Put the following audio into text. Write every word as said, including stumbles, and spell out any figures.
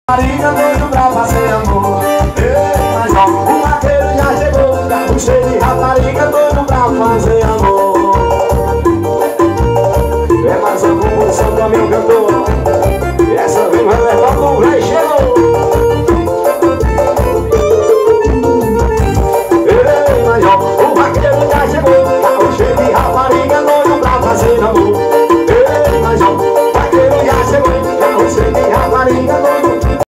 Rapariga doido pra fazer amor. Ei, mas ó, o vaqueiro já chegou. Já puxei de rapariga doido